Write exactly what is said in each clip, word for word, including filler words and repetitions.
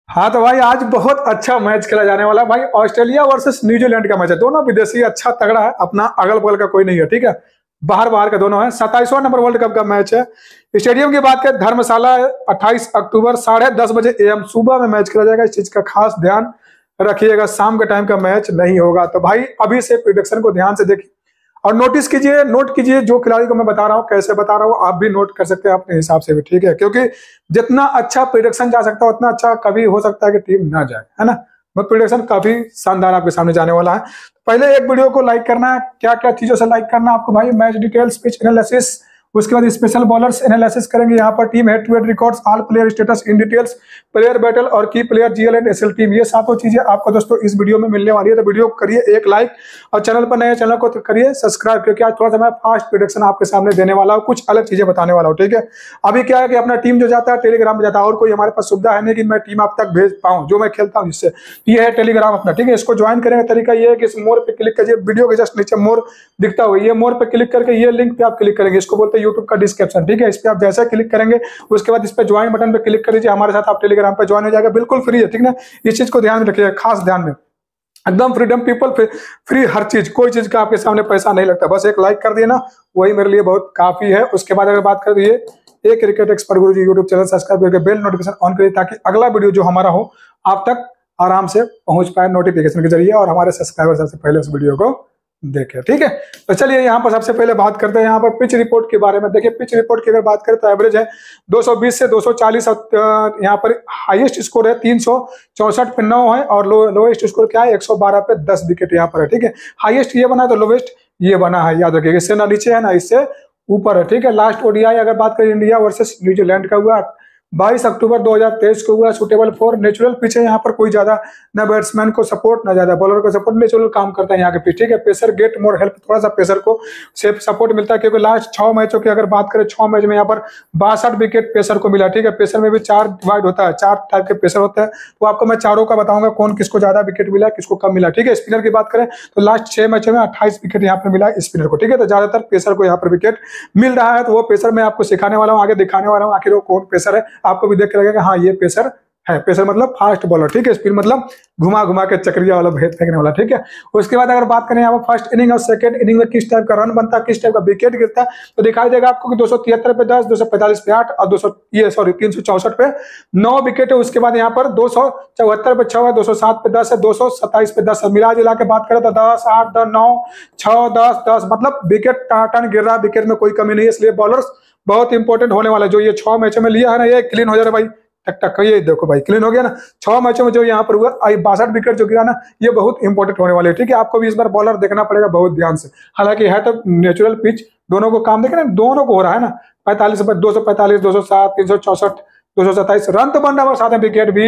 हाँ तो भाई आज बहुत अच्छा मैच खेला जाने वाला है भाई। ऑस्ट्रेलिया वर्सेस न्यूजीलैंड का मैच है। दोनों विदेशी अच्छा तगड़ा है, अपना अगल बगल का कोई नहीं है, ठीक है। बाहर बाहर का दोनों है। सत्ताईसवां नंबर वर्ल्ड कप का मैच है। स्टेडियम की बात करें, धर्मशाला, अट्ठाईस अक्टूबर साढ़े दस बजे एम सुबह में मैच खेला जाएगा। इस चीज का खास ध्यान रखिएगा, शाम के टाइम का मैच नहीं होगा। तो भाई अभी से प्रिडिक्शन को ध्यान से देखिए और नोटिस कीजिए, नोट कीजिए जो खिलाड़ी को मैं बता रहा हूँ, कैसे बता रहा हूँ, आप भी नोट कर सकते हैं अपने हिसाब से भी, ठीक है। क्योंकि जितना अच्छा प्रिडिक्शन जा सकता है उतना अच्छा कभी हो सकता है कि टीम ना जाए, है ना। मैं प्रिडिक्शन काफी शानदार आपके सामने जाने वाला है। पहले एक वीडियो को लाइक करना है। क्या क्या चीजों से लाइक करना है आपको भाई? मैच डिटेल्स, पिच एनालिसिस, उसके बाद स्पेशल बॉलर्स एनालिसिस करेंगे यहाँ पर, team head to head records, all player status in details, player battle और key player GL and SL team. ये सातों चीजें आपको दोस्तों इस वीडियो में मिलने वाली है। तो वीडियो को करिए एक लाइक और चैनल पर नए चैनल को तो करिए सब्सक्राइब, क्योंकि आज थोड़ा सा मैं फास्ट प्रेडिक्शन आपके सामने देने वाला हूँ, कुछ अलग चीजें बताने वाला हूँ, ठीक है। अभी क्या है कि अपना टीम जो जाता है टेलीग्राम में जाता है, और कोई हमारे पास सुविधा है नहीं कि मैं टीम आप तक भेज पाऊँ जो मैं खेलता हूँ जिससे। ये है टेलीग्राम अपना, ठीक है। इसको ज्वाइन करने का तरीका ये है कि इस मोर पे क्लिक करिए, वीडियो के जस्ट नीचे मोर दिखता हुआ, ये मोर पे क्लिक करके ये लिंक पे आप क्लिक करेंगे। इसको बोलते हैं यूट्यूब का डिस्क्रिप्शन, ठीक है। इस पे आप जैसे क्लिक करेंगे उसके बाद इस पे ज्वाइन बटन पे क्लिक कर लीजिए, हमारे साथ आप टेलीग्राम पे ज्वाइन हो जाएगा। बिल्कुल फ्री है, ठीक ना। इस चीज को ध्यान में रखिएगा, खास ध्यान में, एकदम फ्रीडम पीपल, फ्री हर चीज, कोई चीज का आपके सामने पैसा नहीं लगता। बस एक लाइक कर दिए ना, वही मेरे लिए बहुत काफी है। उसके बाद अगर बात कर दिए एक cricket expert Guruji YouTube channel subscribe करके बेल नोटिफिकेशन ऑन करिए, ताकि अगला वीडियो जो हमारा हो आप तक आराम से पहुंच पाए नोटिफिकेशन के जरिए, और हमारे सब्सक्राइबर सबसे पहले उस वीडियो को देखे, ठीक है। तो चलिए यहाँ पर सबसे पहले बात करते हैं यहाँ पर पिच रिपोर्ट के बारे में। देखिए पिच रिपोर्ट की अगर बात करें तो एवरेज है दो सौ बीस से दो सौ चालीस। यहाँ पर हाईएस्ट स्कोर है तीन सौ चौसठ पे नौ है, और लो लोएस्ट स्कोर क्या है एक सौ बारह पे दस विकेट यहाँ पर है, ठीक है। हाईएस्ट ये बना है तो लोवेस्ट ये बना है, याद रखिएगा। इससे ना नीचे है ना इससे ऊपर है, ठीक है। लास्ट ओडीआई अगर बात करें इंडिया वर्सेस न्यूजीलैंड का हुआ बाईस अक्टूबर दो हज़ार तेईस को हुआ। सुटेबल फॉर नेचुरल पिच है यहाँ पर, कोई ज्यादा ना बैट्समैन को सपोर्ट ना ज्यादा बॉलर को सपोर्ट, नेचुरल काम करता है यहाँ के पिच, ठीक है। पेसर गेट मोर हेल्प, थोड़ा सा पेसर को सेफ सपोर्ट मिलता है, क्योंकि लास्ट छह मैचों की अगर बात करें, छह मैच में यहाँ पर बासठ विकेट पेसर को मिला, ठीक है। पेसर में भी चार डिवाइड होता है, चार टाइप के पेसर होते हैं, तो आपको मैं चारों का बताऊंगा कौन किसको ज्यादा विकेट मिला किसको कम मिला, ठीक है। स्पिनर की बात करें तो लास्ट छह मैचों में अट्ठाईस विकेट यहाँ पर मिला स्पिनर को, ठीक है। तो ज्यादातर पेसर को यहाँ पर विकेट मिल रहा है, तो वो पेसर मैं आपको सिखाने वाला हूँ, आगे दिखाने वाला हूँ आखिर वो कौन पेसर है। आपको भी देख के लगेगा हाँ ये पेसर है। पेसर मतलब फास्ट बॉलर, ठीक है। स्पिन मतलब घुमा घुमा के चक्रिया वाला भेद फेंकने वाला, ठीक है। उसके बाद अगर बात करें यहाँ पर फर्स्ट इनिंग और सेकंड इनिंग में किस टाइप का रन बनता है, किस टाइप का विकेट गिरता है, तो दिखाई देगा आपको कि दो सौ तिहत्तर पे दस, दो सौ पैंतालीस पे आठ और दो सौ ये सॉरी तीन सौ चौसठ पे नौ विकेट है। उसके बाद यहाँ पर दो सौ चौहत्तर पे छह है, दो सौ सात पे दस है, दो सौ सत्ताईस पे दस है। मिला जुला के बात करें तो दस आठ दस नौ छह दस दस, मतलब विकेट टन गिर रहा है, विकेट में कोई कमी नहीं है। इसलिए बॉलर्स बहुत इंपॉर्टेंट होने वाला है। जो ये छह मैचों में लिया है ना, ये क्लीन हो जा रहा है भाई, टक टक, ये देखो भाई क्लीन हो गया ना। छह मैचों में जो यहाँ पर हुआ बासठ विकेट जो गिरा ना, ये बहुत इंपॉर्टेंट होने वाले, ठीक है। आपको भी इस बार बॉलर देखना पड़ेगा बहुत ध्यान से। हालांकि है तो नेचुरल पिच, दोनों को काम देखे ना, दोनों को हो रहा है ना। पैंतालीस दो सौ पैंतालीस दो सौ सात तीन सौ चौसठ दो सौ सत्ताईस रन तो बन रहा है, साथ में विकेट भी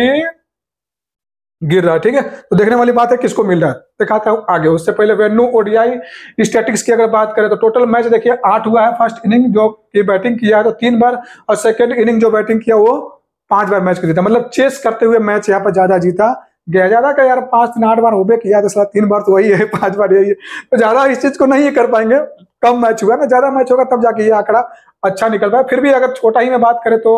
गिर रहा है, ठीक है। तो देखने वाली बात है किसको मिल रहा है, दिखाता हूं आगे। उससे पहले वेन्यू ओडीआई स्टैटिक्स की अगर बात करें तो टोटल मैच देखिए आठ हुआ है। फर्स्ट इनिंग जो की बैटिंग किया है तो तीन बार, और सेकंड इनिंग जो बैटिंग किया वो पांच बार मैच को जीता, मतलब चेस करते हुए मैच यहाँ पर ज्यादा जीता गया। ज्यादा का यार पांच तीन आठ बार हो गए किया, तो तीन बार तो वही है, पांच बार यही है, तो ज्यादा इस चीज को नहीं कर पाएंगे। कम मैच हुआ ना, ज्यादा मैच होगा तब जाके ये आंकड़ा अच्छा निकल पाए। फिर भी अगर छोटा ही में बात करें तो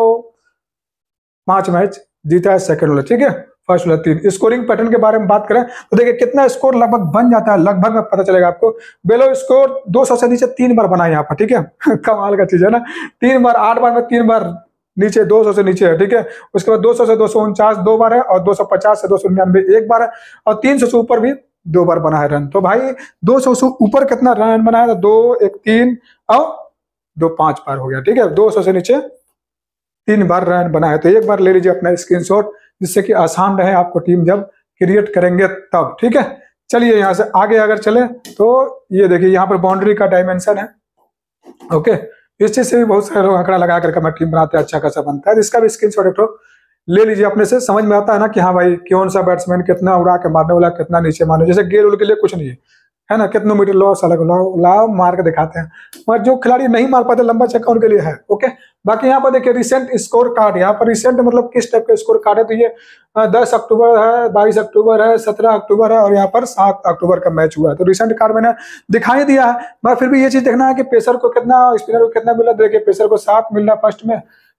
पांच मैच जीता है सेकंड वाला, ठीक है। फर्स्ट वाला तीन। स्कोरिंग पैटर्न के बारे में बात करें तो देखिए कितना स्कोर लगभग बन जाता है, लगभग में पता चलेगा आपको। बेलो स्कोर दो सौ से नीचे तीन बार बना है यहाँ पर, ठीक है। कमाल का चीज है ना, तीन बार, आठ बार में तीन बार नीचे, दो सौ से नीचे है, ठीक है। उसके बाद दो सौ से दो सौ उनचास दो बार है, और दो सौ पचास से दो सौ निन्यानवे एक बार है, और तीन सौ से ऊपर भी दो बार बना है रन। तो भाई दो सौ से ऊपर कितना रन बना है, तो दो एक तीन और दो पांच बार हो गया, ठीक है। दो सौ से नीचे तीन बार रन बना है। तो एक बार ले लीजिए अपना स्क्रीनशॉट, जिससे कि आसान रहे आपको टीम जब क्रिएट करेंगे तब, ठीक है। चलिए यहाँ से आगे अगर चले तो ये देखिए यहाँ पर बाउंड्री का डायमेंशन है, ओके। इस चीज से भी बहुत सारे लोग आंकड़ा लगा करके हमारी टीम बनाते हैं, अच्छा खासा बनता है। इसका भी स्क्रीनशॉट एक ले लीजिए अपने से, समझ में आता है ना कि हाँ भाई कौन सा बैट्समैन कितना उड़ा के मारने वाला, कितना नीचे मारने। जैसे गेल उल के लिए कुछ नहीं है, है ना, कितनों मीटर लो सलग लाओ लाओ मार के दिखाते हैं, मगर जो खिलाड़ी नहीं मार पाते लंबा चक्का उनके लिए है, ओके। बाकी यहाँ पर देखिए रिसेंट स्कोर कार्ड, यहाँ पर रिसेंट मतलब किस टाइप का स्कोर कार्ड है, तो ये दस अक्टूबर है, बाईस अक्टूबर है, सत्रह अक्टूबर है, और यहाँ पर सात अक्टूबर का मैच हुआ है। तो रिसेंट कार्ड मैंने दिखाई दिया है, मगर फिर भी ये चीज देखना है कि पेसर को कितना, स्पिनर को कितना मिला। देखिए पेसर को सात मिल रहा फर्स्ट में,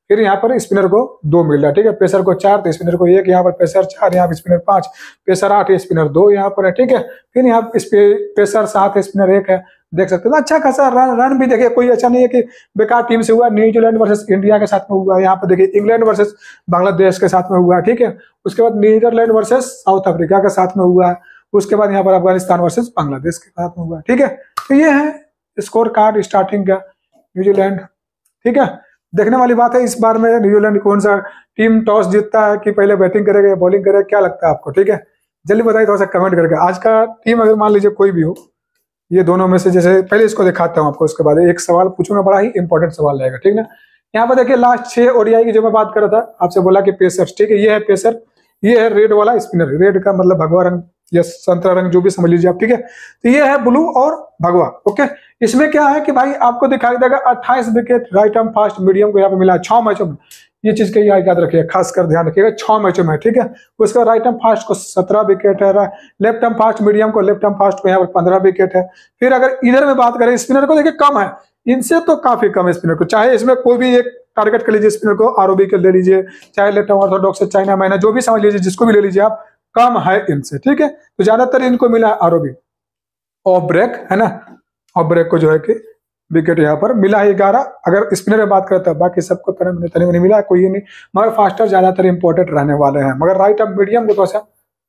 फिर यहाँ पर स्पिनर को दो मिल रहा है, ठीक है, पेसर को चार तो स्पिनर को एक, यहाँ पर पेसर चार, यहाँ पर स्पिनर पांच, पेसर आठ, स्पिनर दो यहाँ पर है, ठीक है। फिर यहाँ पेसर सात, स्पिनर एक है, देख सकते हो। अच्छा खासा रन रन भी देखिए, कोई अच्छा नहीं है कि बेकार टीम से हुआ। न्यूजीलैंड वर्सेस इंडिया के साथ में हुआ, यहाँ पर देखिए इंग्लैंड वर्सेस बांग्लादेश के साथ में हुआ, ठीक है। उसके बाद नीदरलैंड वर्सेस साउथ अफ्रीका के साथ में हुआ, उसके बाद यहाँ पर अफगानिस्तान वर्सेस बांग्लादेश के साथ में हुआ, ठीक है। तो ये है स्कोर कार्ड स्टार्टिंग का न्यूजीलैंड, ठीक है। देखने वाली बात है इस बार में न्यूजीलैंड कौन सा टीम टॉस जीतता है कि पहले बैटिंग करेगा या बॉलिंग करेगा, क्या लगता है आपको, ठीक है। जल्दी बताइए थोड़ा सा कमेंट करके। आज का टीम अगर मान लीजिए कोई भी हो, ये दोनों में से, जैसे पहले इसको दिखाता हूँ आपको, उसके बाद एक सवाल पूछूंगा, बड़ा ही इंपॉर्टेंट सवाल रहेगा, ठीक ना। यहाँ पर देखिए लास्ट छह ओडीआई की जो मैं बात कर रहा था, आपसे बोला कि पेसर, ठीक है, ये है पेसर, ये है रेड वाला स्पिनर, रेड का मतलब भगवा रंग या संतरा रंग जो भी समझ लीजिए आप, ठीक है। तो ये है ब्लू और भगवा, ओके। इसमें क्या है कि भाई आपको दिखाई देगा अट्ठाईस wicket right arm fast medium को यहाँ पे मिला है छह मैचों में। ये चीज का याद रखिएगा, खासकर ध्यान रखिएगा, छह मैचों में, ठीक है। उसका राइट आर्म फास्ट को सत्रह विकेट है, लेफ्ट आर्म फास्ट मीडियम को, लेफ्ट आर्म फास्ट को यहाँ पर पंद्रह विकेट है। फिर अगर इधर में बात करें स्पिनर को, देखिए कम है, इनसे तो काफी कम है स्पिनर को। चाहे इसमें कोई भी एक टारगेट कर लीजिए स्पिनर को, आरओबी के ले लीजिए, चाहे लेफ्ट आर्म ऑर्थोडॉक्स, चाइना मैना, जो भी समझ लीजिए, जिसको भी ले लीजिए आप, कम है इनसे, ठीक है। तो ज्यादातर इनको मिला आरओबी, ऑफ ब्रेक है ना, ऑफ ब्रेक को जो है कि विकेट यहाँ पर मिला है ग्यारह। अगर स्पिनर में बात करते हैं, बाकी सबको तरह में तनी नहीं मिला, कोई नहीं, मगर फास्टर ज्यादातर इंपॉर्टेंट रहने वाले हैं, मगर राइट आर्म मीडियम को थोड़ा सा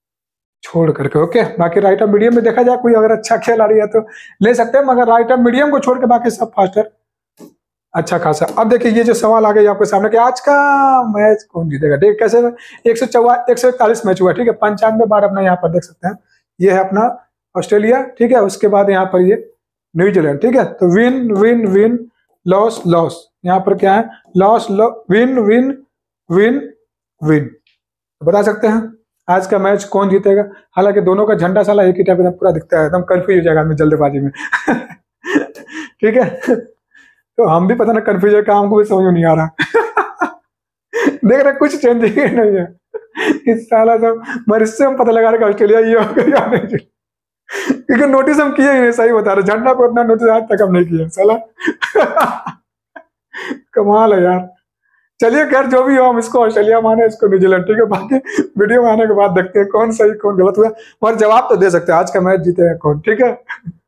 छोड़ करके, ओके। बाकी राइट आर्म मीडियम में देखा जाए कोई अगर अच्छा खिलाड़ी है तो ले सकते हैं, मगर राइट आर्म मीडियम को छोड़ के बाकी सब फास्टर अच्छा खासा। अब देखिए ये जो सवाल आ गया आपके सामने कि आज का मैच कौन जीतेगा, ठीक है, कैसे एक सौ चौवा एक सौ इकतालीस मैच हुआ, ठीक है, पंचानवे बार अपना यहाँ पर देख सकते हैं, ये है अपना ऑस्ट्रेलिया, ठीक है। उसके बाद यहाँ पर ये न्यूजीलैंड, ठीक है। तो win win win loss loss, यहाँ पर क्या है, loss win win win win. तो बता सकते हैं आज का मैच कौन जीतेगा। हालांकि दोनों का झंडा साला एक ही टाइप का पूरा दिखता है, एकदम कंफ्यूज हो जाएगा आदमी जल्दबाजी में ठीक है। तो हम भी पता ना कंफ्यूज है, हमको भी समझ में नहीं आ रहा देख रहे कुछ चेंज ही नहीं है इस साला सब, मगर इससे हम पता लगा रहे ऑस्ट्रेलिया ये होगा नहीं, क्योंकि नोटिस हम किए ही नहीं, सही बता रहे, झंडा को उतना नोटिस आज तक हम नहीं किया साला कमाल है यार। चलिए खैर जो भी हो, हम इसको ऑस्ट्रेलिया माने, इसको न्यूजीलैंड, ठीक है। बाकी वीडियो में आने के बाद देखते हैं कौन सही कौन गलत हुआ, और जवाब तो दे सकते हैं आज का मैच जीतेगा कौन, ठीक है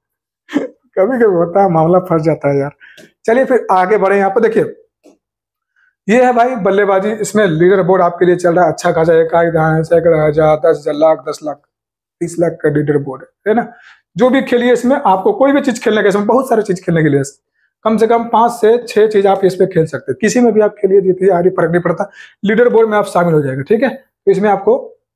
कभी कभी होता है, मामला फंस जाता है यार। चलिए फिर आगे बढ़े। यहाँ पर देखिए ये है भाई बल्लेबाजी, इसमें लीडर बोर्ड आपके लिए चल रहा है अच्छा खासा, एक सैकड़ा हजार, दस हजार, लाख, दस लाख, तीस लाख का लीडर बोर्ड है ना। जो भी खेलिए इसमें, आपको कोई भी चीज खेलने के, इसमें बहुत सारी चीज खेलने के लिए, कम से कम पांच से छह चीज आप इस पे खेल सकते हैं, किसी में भी आप खेलिए, जीतिए, हारी फर्क नहीं पड़ता, लीडर बोर्ड में आप शामिल हो जाएगा, ठीक है। तो इसमें आपको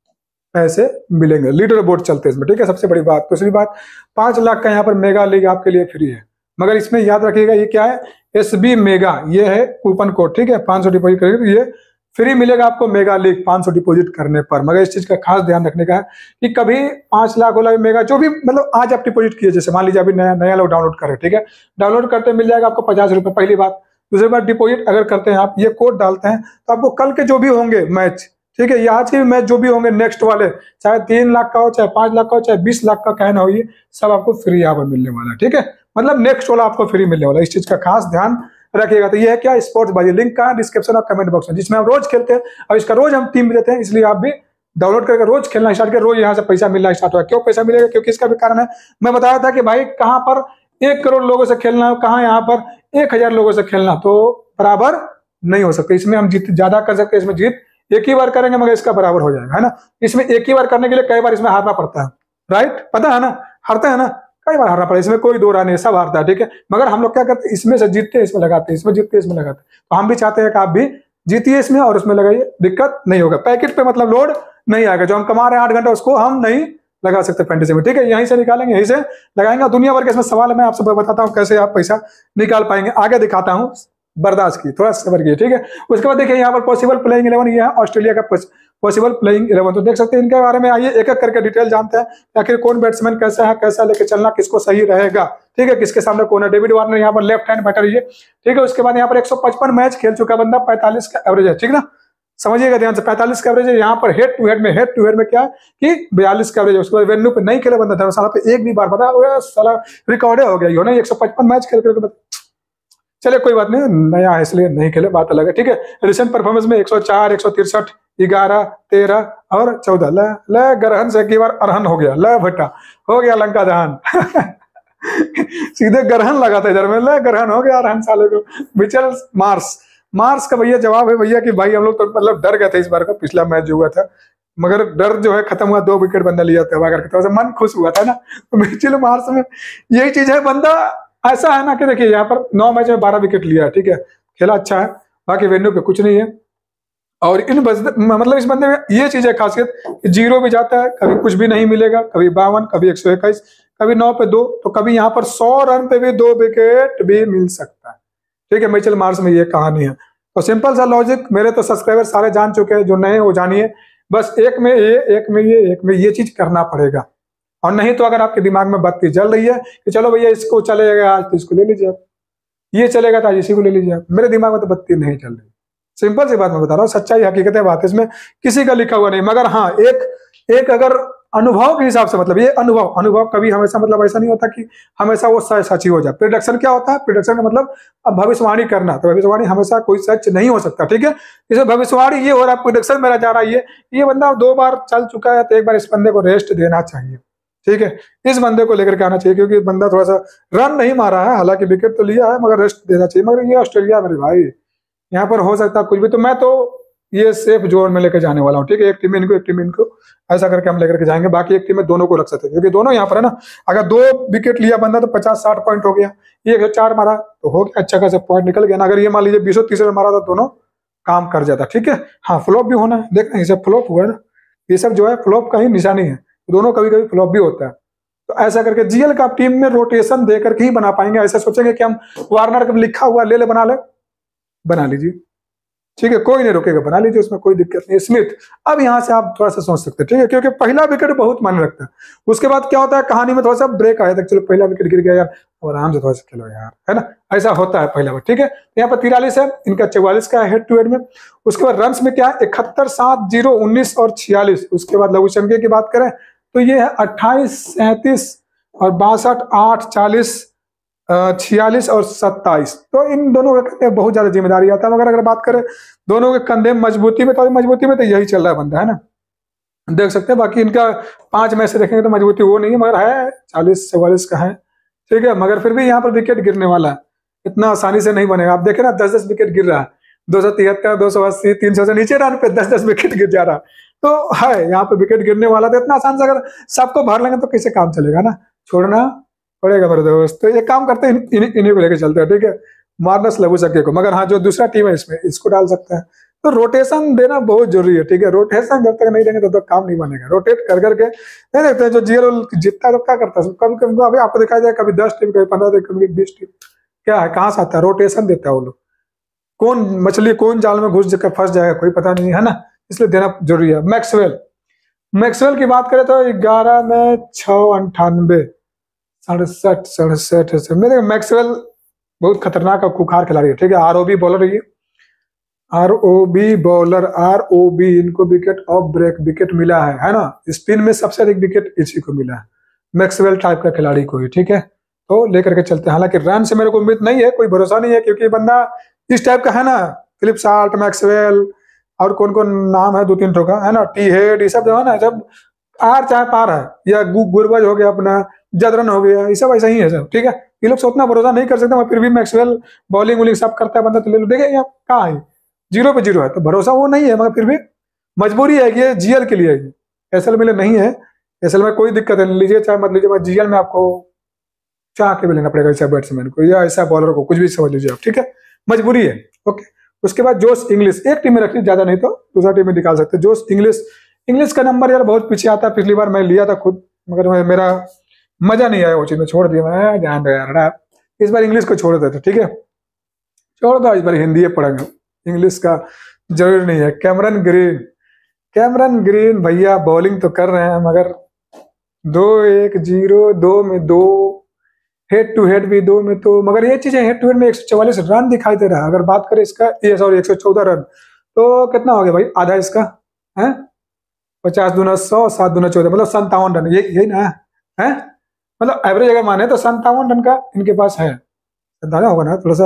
पैसे मिलेंगे, लीडर बोर्ड चलते हैं इसमें, ठीक है। सबसे बड़ी बात, दूसरी बात, पांच लाख का यहाँ पर मेगा लीग आपके लिए फ्री है, मगर इसमें याद रखिएगा ये क्या है, एस बी मेगा, ये है कूपन कोड, ठीक है। पांच सौ डिपोजिट करेंगे तो ये फ्री मिलेगा आपको मेगा लीग पांच सौ डिपोजिट करने पर। मगर इस चीज का खास ध्यान रखने का है कि कभी पांच लाख वाला मेगा जो भी, मतलब आज आप डिपोजिट किए, जैसे मान लीजिए अभी नया नया लोग डाउनलोड करें, ठीक है, डाउनलोड करते मिल जाएगा आपको पचास रुपए, पहली बात। दूसरी बात, डिपोजिट अगर करते हैं आप, ये कोड डालते हैं तो आपको कल के जो भी होंगे मैच, ठीक है, या आज के भी मैच जो भी होंगे नेक्स्ट वाले, चाहे तीन लाख का हो, चाहे पांच लाख का हो, चाहे बीस लाख का कहना हो, ये सब आपको फ्री यहाँ पर मिलने वाला है, ठीक है। मतलब नेक्स्ट वाला आपको फ्री मिलने वाला है, इस चीज का खास ध्यान रखिएगा। तो ये है क्या, स्पोर्ट्स बाजी, लिंक का डिस्क्रिप्शन और कमेंट बॉक्स में, जिसमें हम रोज खेलते हैं, और इसका रोज हम टीम देते हैं, इसलिए आप भी डाउनलोड करके रोज खेलना स्टार्ट करें, रोज यहाँ से पैसा मिलना स्टार्ट हुआ। क्यों पैसा मिलेगा, क्योंकि इसका भी कारण है, मैं बताया था कि भाई कहाँ पर एक करोड़ लोगों से खेलना, कहाँ यहाँ पर एक हजार लोगों से खेलना, तो बराबर नहीं हो सकता। इसमें हम जीत ज्यादा कर सकते हैं, इसमें जीत एक ही बार करेंगे मगर इसका बराबर हो जाएगा, है ना। इसमें एक ही बार करने के लिए कई बार इसमें हारना पड़ता है, राइट, पता है ना, हारते हैं ना, कई बार हारना पड़ा, इसमें कोई दो राय नहीं, सब हारता है, ठीक है। मगर हम लोग क्या करते हैं, इसमें से जीतते हैं इसमें लगाते हैं, इसमें जीतते हैं इसमें लगाते हैं। तो हम भी चाहते हैं कि आप भी जीतिए इसमें और उसमें लगाइए, दिक्कत नहीं होगा, पैकेट पे मतलब लोड नहीं आएगा, जो हम कमा रहे हैं आठ घंटा उसको हम नहीं लगा सकते फैंटेसी में, ठीक है। यहीं से निकालेंगे, यहीं से लगाएंगे, दुनिया भर के इसमें सवाल है, मैं आपसे बताता हूँ कैसे आप पैसा निकाल पाएंगे, आगे दिखाता हूँ, बर्दाश्त की, थोड़ा सबर किए, ठीक है। उसके बाद देखिए यहाँ पर पॉसिबल प्लेइंग इलेवन, ये है ऑस्ट्रेलिया का पॉसिबल प्लेइंग इलेवन, तो देख सकते हैं इनके बारे में, आइए एक एक करके डिटेल जानते हैं, आखिर कौन बैट्समैन कैसा है, कैसा लेके चलना, किसको सही रहेगा, ठीक है, किसके सामने कौन है। डेविड वार्नर यहाँ पर लेफ्ट हैंड बैटर है, ठीक है। उसके बाद यहाँ पर एक सौ पचपन मैच खेल चुका बंदा, पैंतालीस का एवरेज है, ठीक ना, समझिएगा ध्यान से, पैंतालीस का एवरेज है। यहाँ पर हेड टू हेड में, हेड टू हेड में क्या कि बयालीस का एवरेज है। उसके बाद वेन्यू पे नहीं खेले बंदा, धर्मशाला पे एक भी बार, पता साला रिकॉर्ड हो गया, एक सौ पचपन मैच खेल कर। चलिए कोई बात नहीं, नया है इसलिए नहीं खेले, बात अलग है, ठीक है। रिसेंट परफॉर्मेंस में एक सौ चार, एक सौ तिरसठ, ग्यारह, तेरह और चौदह। ल ल ग्रहण से एक बार अरहन हो गया, ल भट्टा हो गया लंका दहन सीधे ग्रहण लगा था इधर में, ल ग्रहण हो गया अरहन साले को। मिचेल मार्स, मार्स का भैया जवाब है भैया कि भाई हम लोग तो मतलब डर गए थे इस बार का, पिछला मैच जो हुआ था, मगर डर जो है खत्म हुआ, दो विकेट बंदा लिया था करके, तो मन खुश हुआ था ना। तो मिचेल मार्स में यही चीज है, बंदा ऐसा है ना कि देखिए यहाँ पर नौ मैच में बारह विकेट लिया, ठीक है, खेला अच्छा है, बाकी वेन्यू पे कुछ नहीं है। और इन मतलब इस बंदे में ये चीज है खासियत कि जीरो भी जाता है, कभी कुछ भी नहीं मिलेगा, कभी बावन, कभी एक सौ इक्कीस, कभी नौ पे दो, तो कभी यहाँ पर सौ रन पे भी दो विकेट भी मिल सकता है, ठीक है। मिचेल मार्स में ये कहानी है। तो सिंपल सा लॉजिक, मेरे तो सब्सक्राइबर सारे जान चुके हैं, जो नए वो जानिए, बस एक में ये, एक में ये, एक में ये चीज करना पड़ेगा। और नहीं तो अगर आपके दिमाग में बत्ती जल रही है कि चलो भैया इसको चलेगा आज तो इसको ले लीजिए आप, ये चलेगा तो आज इसी को ले लीजिए आप, मेरे दिमाग में तो बत्ती नहीं चल रही। सिंपल सी बात मैं बता रहा हूँ, सच्चाई हकीकत है बात, इसमें किसी का लिखा हुआ नहीं। मगर हाँ, एक एक अगर अनुभव के हिसाब से, मतलब ये अनुभव अनुभव कभी हमेशा मतलब ऐसा नहीं होता कि हमेशा वो सच ही हो जाए। प्रिडिक्शन क्या होता है? प्रिडिक्शन का मतलब अब भविष्यवाणी करना, तो भविष्यवाणी हमेशा कोई सच नहीं हो सकता, ठीक है। इसे भविष्यवाणी ये हो रहा है, प्रिडिक्शन मेरा जा रहा है, ये ये बंदा दो बार चल चुका है, तो एक बार इस बंदे को रेस्ट देना चाहिए, ठीक है। इस बंदे को लेकर के आना चाहिए, क्योंकि बंदा थोड़ा सा रन नहीं मारा है, हालांकि विकेट तो लिया है, मगर रेस्ट देना चाहिए। मगर ये ऑस्ट्रेलिया मेरे भाई, यहाँ पर हो सकता है कुछ भी, तो मैं तो ये सेफ जोन में लेकर जाने वाला हूँ, ठीक है। एक टीम इनको, एक टीम इनको, ऐसा करके हम लेकर के जाएंगे। बाकी एक टीम में दोनों को रख सकते हैं, क्योंकि दोनों यहाँ पर है ना, अगर दो विकेट लिया बंदा तो पचास साठ पॉइंट हो गया, ये एक सौ चार मारा तो हो गया, अच्छा खासा पॉइंट निकल गया ना। अगर ये मान लीजिए बीस तीस मारा तो दोनों काम कर जाता, ठीक है। हाँ, फ्लॉप भी होना है, देख रहे हैं, फ्लॉप हुआ है ना, ये सब जो है फ्लॉप का ही निशानी है, दोनों कभी कभी फ्लॉप भी होता है। तो ऐसा करके जीएल का टीम में रोटेशन देकर के ही बना पाएंगे। ऐसा सोचेंगे कि हम वार्नर का लिखा हुआ ले ले बना ले, बना लीजिए, ठीक है, कोई नहीं रोकेगा, बना लीजिए, उसमें कोई दिक्कत नहीं। स्मिथ, अब यहाँ से आप थोड़ा सा सोच सकते हैं, ठीक है, क्योंकि पहला विकेट बहुत मायने रखता है। उसके बाद क्या होता है, कहानी में थोड़ा सा ब्रेक आया था, चलो पहला विकेट गिर गया यार, और आराम से थोड़ा सा खेलो यार, है ना, ऐसा होता है पहला बार, ठीक है। यहाँ पर तिरालीस है, इनका चौवालीस का हेड टू हेड में। उसके बाद रन में क्या है, इकहत्तर, सात, जीरो, उन्नीस और छियालीस। उसके बाद लघुशंके की बात करें तो ये है अट्ठाईस, सैंतीस और बासठ, आठ, चालीस, छियालीस और सत्ताईस। तो इन दोनों के बहुत ज्यादा जिम्मेदारी आता है। मगर अगर बात करें दोनों के कंधे मजबूती में, तो मजबूती में तो यही चल रहा है बंदा, है ना, देख सकते हैं। बाकी इनका पांच मैच से देखेंगे तो मजबूती वो नहीं है, मगर है चालीस चौवालीस का है, ठीक है। मगर फिर भी यहाँ पर विकेट गिरने वाला है, इतना आसानी से नहीं बनेगा। आप देखें ना, दस दस विकेट गिर रहा है, दो सौ तिहत्तर, दो सौ अस्सी, तीन सौ से नीचे रन पे दस दस विकेट गिर जा रहा है, तो है यहाँ पे विकेट गिरने वाला। तो इतना आसान से अगर सबको भर लेंगे तो कैसे काम चलेगा ना, छोड़ना पड़ेगा मेरे दोस्त। तो एक काम करते हैं, इन्हीं इन्हीं को लेकर चलते हैं, ठीक है, मार्नस लघुशंके को। मगर हाँ, जो दूसरा टीम है इसमें इसको डाल सकते हैं। तो रोटेशन देना बहुत जरूरी है, ठीक है। रोटेशन जब तक नहीं देंगे तब तक काम नहीं बनेगा। रोटेट कर करके नहीं देखते हैं, जो जीएल जीतता है तो क्या करता है, कभी कभी अभी आपको दिखाई जाए, कभी दस टीम, कभी पंद्रह टीम, कभी बीस टीम, क्या है, कहाँ से आता है, रोटेशन देता है वो लोग। कौन मछली कौन जाल में घुस कर फंस जाएगा कोई पता नहीं, है ना, इसलिए देना जरूरी है। मैक्सवेल, मैक्सवेल की बात करें तो ग्यारह में छह अंठानबे, सड़सठ सड़सठ मेरे मैक्सवेल बहुत खतरनाक और खुखार खिलाड़ी है, ठीक है। आरओबी बॉलर है, आरओबी बॉलर, आरओबी, इनको विकेट ऑफ ब्रेक विकेट मिला है, है ना। स्पिन में सबसे अधिक विकेट इसी को मिला है, मैक्सवेल टाइप का खिलाड़ी को ही, ठीक है। तो लेकर के चलते हैं। हालांकि रन से मेरे को उम्मीद नहीं है, कोई भरोसा नहीं है, क्योंकि बंदा इस टाइप का है ना, फिलिप साल्ट, मैक्सवेल और कौन कौन नाम है दो तीन ठो का, है ना, टी हेड, ये सब जो है ना, जब आर चाहे पार है, या गुरबज हो गया अपना, जदरन हो गया, ये सब ऐसा ही है सब, ठीक है। ये लोग से उतना भरोसा नहीं कर सकते, फिर भी मैक्सवेल बॉलिंग वॉलिंग सब करता है बंदा, तो ले लो। देखिए यहाँ कहाँ है, जीरो पे जीरो है, तो भरोसा वो नहीं है, मगर फिर भी मजबूरी है कि ये जीएल के लिए है, एसएल में नहीं है। एसएल में कोई दिक्कत है, लीजिए चाहे मत लीजिए, जीएल में आपको चाह के भी लेना पड़ेगा ऐसा बैट्समैन को या ऐसा बॉलर को, कुछ भी समझ लीजिए आप, ठीक है, मजबूरी है, ओके। उसके बाद जोश इंग्लिश, एक टीम में रखनी, ज्यादा नहीं तो दूसरा टीम में निकाल सकते। जोश इंग्लिश, इंग्लिश का नंबर यार बहुत पीछे आता है, पिछली बार मैं लिया था खुद, मगर मैं मेरा मजा नहीं आया वो चीज में, छोड़ दिया मैं, ध्यान दो यार, इस बार इंग्लिश को छोड़ देते, ठीक है, छोड़ दो, इस बार हिंदी पढ़ेंगे, इंग्लिश का जरूरी नहीं है। कैमरन ग्रीन, कैमरन ग्रीन भैया बॉलिंग तो कर रहे हैं, मगर दो एक जीरो, दो में दो, हेड टू हेड भी दो में, तो मगर ये चीज है, हेड टू हेड में एक सौ चौवालीस रन दिखाई दे रहा है। अगर बात करें इसका, ये सॉरी एक सौ चौदह रन, तो कितना हो गया भाई, आधा इसका है, पचास दूना सौ, सात दूना चौदह, मतलब संतावन रन, ये यही ना है, मतलब एवरेज अगर माने तो संतावन रन का इनके पास है, अंदाजा होगा ना, थोड़ा सा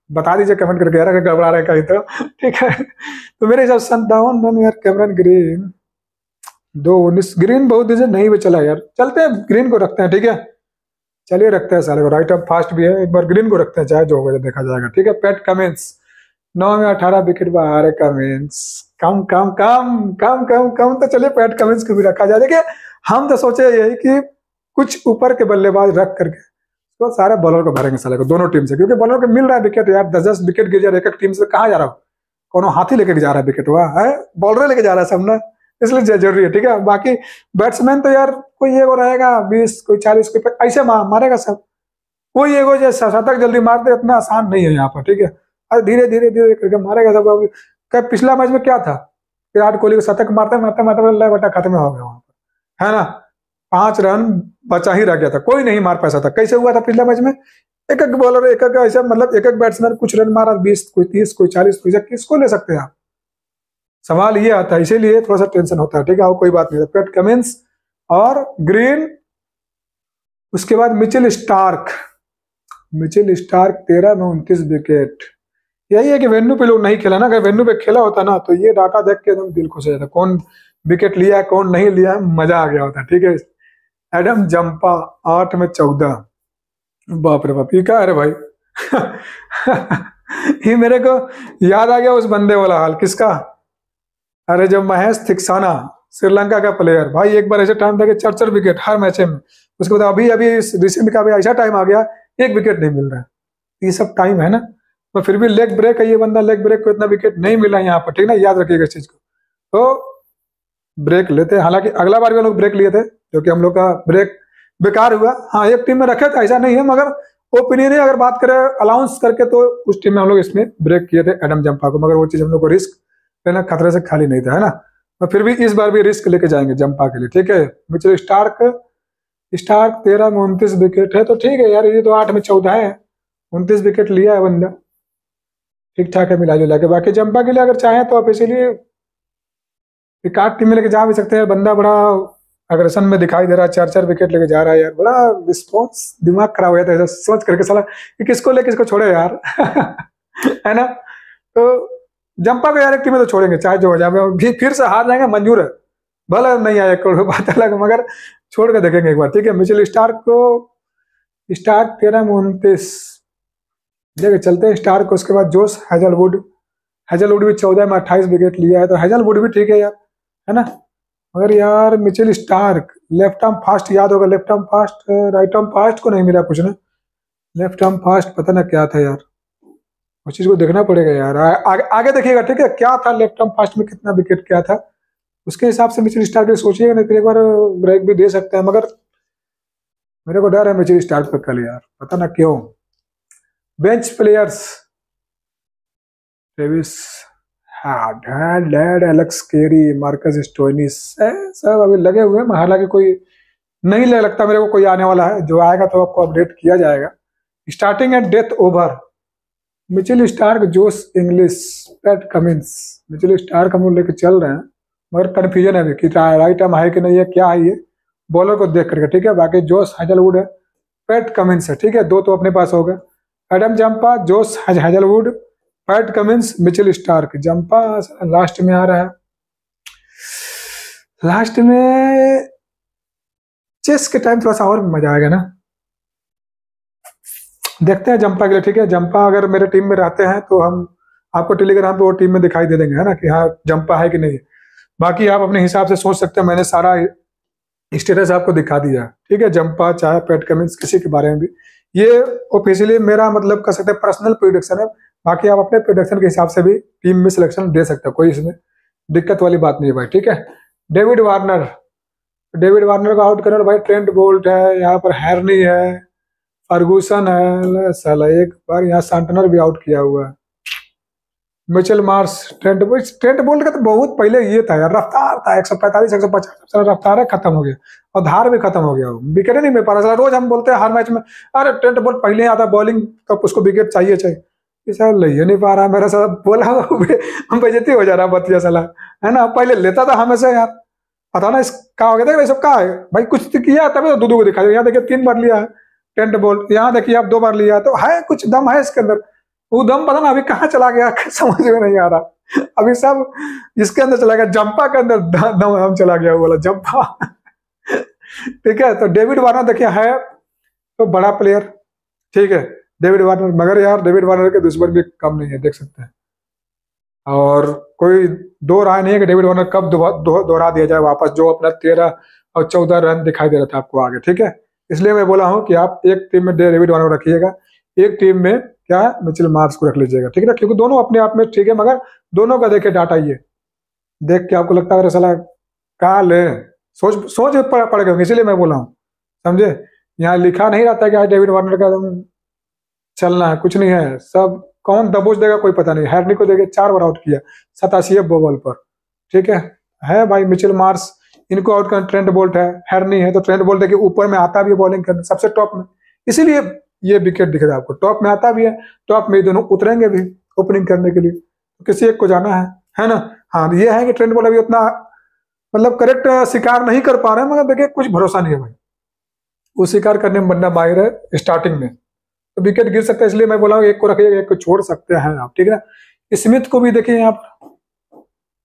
बता दीजिए कमेंट करके यार, अगर गड़बड़ा रहे कहीं तो, ठीक है। तो मेरे हिसाब से संतावन रन यार कैमरन ग्रीन, दो उन्नीस, ग्रीन बहुत दिन से नहीं भी चला यार, चलते हैं ग्रीन को रखते हैं, ठीक है। चलिए रखते हैं साले को, राइट अप फास्ट भी है, एक बार ग्रीन को रखते हैं, चाहे जो होगा देखा जाएगा, ठीक है। पैट कमिंस नौ में अठारह विकेट बाहर है कमिंस, कम कम कम कम कम कम तो चलिए पैट कमिंस को भी रखा जाए। देखिए हम तो सोचे यही कि कुछ ऊपर के बल्लेबाज रख करके तो सारे बॉलर को भरेंगे साले को, दोनों टीम से, क्योंकि बॉलर को मिल रहा है विकेट यार, दस दस विकेट गिर जा रहा है एक एक टीम से, कहाँ जा रहा हूँ, कौन हाथी लेके जा रहा है विकेट, हुआ है बॉलर लेके जा रहा है सब ना, इसलिए जरूरी है, ठीक है। बाकी बैट्समैन तो यार कोई एगो रहेगा बीस, कोई चालीस, कोई ऐसे मारेगा सब, कोई एगो जो शतक जल्दी मार दे इतना आसान नहीं है यहाँ पर, ठीक है। अरे धीरे धीरे धीरे करके मारेगा सब। अब क्या पिछला मैच में क्या था, विराट कोहली को शतक मारते मारते मारते बटा खत्म हो गया वहां पर, है ना, पांच रन बचा ही रह गया था, कोई नहीं मार पाया था। कैसे हुआ था पिछला मैच में, एक एक बॉलर एक एक ऐसा, मतलब एक एक बैट्समैन कुछ रन मारा, बीस, कोई तीस, कोई चालीस, कोई किसको ले सकते हैं आप, सवाल ये आता है, इसीलिए थोड़ा सा टेंशन होता है, ठीक है। और कोई बात नहीं, पैट कमिंस और ग्रीन, उसके बाद मिचेल स्टार्क, मिचेल स्टार्क तेरह में उनतीस विकेट। यही है कि वेन्यू पे लोग नहीं खेला ना, अगर वेन्यू पे खेला होता ना तो ये डाटा देख के एकदम दिल खुश हो जाता, कौन विकेट लिया है कौन नहीं लिया है, मजा आ गया होता, ठीक है। एडम जंपा आठ में चौदह, बाप रे बाप, ये क्या है रे भाई ये मेरे को याद आ गया उस बंदे वाला हाल, किसका, अरे जब महेश थिक्साना श्रीलंका का प्लेयर, भाई एक बार ऐसा टाइम था कि चार चार विकेट हर मैच में, उसके बाद अभी अभी रिसेंट का भी ऐसा टाइम आ गया एक विकेट नहीं मिल रहा है, ये सब टाइम है ना, तो फिर भी लेग ब्रेक है ये बंदा, लेग ब्रेक को इतना विकेट नहीं मिला यहाँ पर, ठीक ना, याद रखिएगा इस चीज को। तो ब्रेक लेते हैं, हालांकि अगला बार भी हम लोग ब्रेक लिए थे, क्योंकि हम लोग का ब्रेक बेकार हुआ, हाँ एक टीम में रखे थे ऐसा नहीं है, मगर ओपिनियन ही अगर बात करें अलाउंस करके तो उस टीम में हम लोग इसमें ब्रेक किए थे एडम जंपा को, मगर वो चीज हम लोग को रिस्क लेना खतरे से खाली नहीं था, है ना। तो फिर भी इस बार भी रिस्क लेके जाएंगे जंपा के लिए, ठीक है। मिचेल स्टार्क, स्टार्क तेरह में उनतीस विकेट है, तो ठीक है यार, ये तो आठ में चौदह है, उनतीस विकेट लिया है बंदा, ठीक ठाक है मिला जुला के। बाकी जंपा के लिए अगर चाहें तो आप इसीलिए एक आठ टीम में लेके जा भी सकते हैं, बंदा बड़ा अग्रेशन में दिखाई दे रहा है, चार चार विकेट लेके जा रहा है यार, बड़ा रिस्पॉन्स, दिमाग खराब हो जाता है सोच करके साला कि किसको ले किसको छोड़े यार है ना। तो जंपा को यार एक टीम में तो छोड़ेंगे चाहे जो हो जाए, फिर से हार जाएंगे मंजूर है, भले नहीं आए कोई बात अलग, मगर छोड़ के देखेंगे एक बार, ठीक है। मिचेल स्टार्क को, स्टार्क तेरह में उनतीस, देखिए चलते हैं स्टार्क को। उसके बाद जोश हैजलवुड, हैजलवुड भी चौदह में अट्ठाईस विकेट लिया है, तो हैजलवुड भी ठीक है यार, है ना। मगर यार Mitchell Starc left arm fast, याद होगा left arm fast, right arm fast को नहीं मिला कुछ ना, लेफ्ट आर्म फास्ट पता ना क्या था यार, उस चीज को देखना पड़ेगा यार, आ, आ, आगे देखिएगा, ठीक है, क्या था लेफ्ट आर्म फास्ट में कितना विकेट क्या था, उसके हिसाब से मिचेल स्टार्क सोचिएगा, नहीं तो एक बार ब्रेक भी दे सकते हैं, मगर मेरे को डर है मिचेल स्टार्क पर कल यार, पता ना क्यों। Bench players, Travis Head, Alex Carey, Marcus Stoinis, सब अभी लगे हुए हैं, हालांकि कोई नहीं लगता मेरे को कोई आने वाला है, जो आएगा तो आपको अपडेट किया जाएगा। Starting and death over, Mitchell Starc, Josh Inglis, Pat Cummins. Mitchell Starc हम लोग लेके चल रहे हैं, मगर कंफ्यूजन है अभी कि राइट आर्म है कि नहीं है, क्या है ये, बॉलर को देख करके, ठीक है। बाकी जोश हैजलवुड है, पैट कमिंस है, ठीक है, दो तो अपने पास हो गए, Adam Zampa, Josh Hazlewood, Pat Cummins, Mitchell Starc. Zampa last में आ रहा है, लास्ट में चेस के टाइम थोड़ा सा और मजा आएगा ना, देखते हैं जंपा के लिए, ठीक है। जंपा अगर मेरे टीम में रहते हैं तो हम आपको टेलीग्राम पे वो टीम में दिखाई दे देंगे, है ना, कि हाँ जंपा है कि नहीं। बाकी आप अपने हिसाब से सोच सकते हैं, मैंने सारा स्टेटस आपको दिखा दिया, ठीक है। जंपा चाहे पैट कमिंस किसी के बारे में भी, ये ऑफिशियली मेरा मतलब कर सकते हैं पर्सनल प्रोडिक्शन है, बाकी आप अपने प्रोडक्शन के हिसाब से भी टीम में सिलेक्शन दे सकते हो, कोई इसमें दिक्कत वाली बात नहीं है भाई, ठीक है। डेविड वार्नर, डेविड वार्नर को आउट करने भाई, ट्रेंट बोल्ट है यहाँ पर, हैरनी है, फर्गूसन है, साला एक बार यहाँ सांटनर भी आउट किया हुआ है, Mitchell Marsh, Trent Trent Boult का तो बहुत पहले ये था यार, रफ्तार था एक सौ पैंतालीस एक सौ पचास रफ्तार है, खत्म हो गया, और धार भी खत्म हो गया, विकेट नहीं मिल पा रहा। रोज हम बोलते हैं हर मैच में, अरे ट्रेंट बोल्ट पहले आता बॉलिंग तो उसको विकेट चाहिए चाहिए, सर ले नहीं पा रहा, मेरा सर बोला बेइज्जती हो जा रहा बतिया साला, है ना। पहले लेता था हमेशा यार, पता ना इसका हो गया था, सब का है भाई, कुछ तो किया तभी तो दो दो को दिखा, यहाँ देखिए तीन बार लिया है टेंट बॉल, यहाँ देखिए आप दो बार लिया, तो है कुछ दम है इसके अंदर, वो दम पता ना अभी कहाँ चला गया समझ में नहीं आ रहा। अभी सब इसके अंदर चला गया, जंपा के अंदर दम हम चला गया, वो वाला जंपा। ठीक है, तो डेविड वार्नर देखिए है तो बड़ा प्लेयर, ठीक है डेविड वार्नर, मगर यार डेविड वार्नर के दुश्मन भी कम नहीं है, देख सकते हैं। और कोई दो राय नहीं है कि डेविड वार्नर कब दोहरा दिया जाए वापस, जो अपना तेरह और चौदह रन दिखाई दे रहा था आपको आगे, ठीक है। इसलिए मैं बोला हूं कि आप एक टीम में डेविड वार्नर रखिएगा, एक टीम में क्या मिचेल मार्श को रख लीजिएगा, ठीक है ना, क्योंकि दोनों अपने आप में ठीक है, मगर दोनों का देखे डाटा ये देख के आपको लगता है साला कहा ले सोच सोच पड़, पड़ गए, इसीलिए मैं बोला हूँ, समझे। यहाँ लिखा नहीं रहता कि आज डेविड वार्नर का चलना है, कुछ नहीं है, सब कौन दबोच देगा कोई पता नहीं। हैरनी को देखे चार बार आउट किया सतासी बॉल पर, ठीक है है भाई मिचेल मार्श, इनको आउट कर ट्रेंट बोल्ट है, हैरनी है, तो ट्रेंट बोल्ट देखिए ऊपर में आता भी है बॉलिंग करने सबसे टॉप में, इसीलिए ये विकेट दिख रहा है आपको, टॉप में आता भी है, टॉप में दोनों उतरेंगे भी ओपनिंग करने के लिए, तो किसी एक को जाना है है ना। हाँ ये है कि ट्रेंट बोल्ट अभी उतना मतलब करेक्ट शिकार नहीं कर पा रहे हैं, मगर देखिए कुछ भरोसा नहीं है भाई, वो शिकार करने में बंदा माहिर है स्टार्टिंग में, तो विकेट गिर सकता है, इसलिए मैं बोला हूँ एक को रखिएगा, एक को छोड़ सकते हैं आप, ठीक है ना। स्मिथ को भी देखिए यहाँ पर,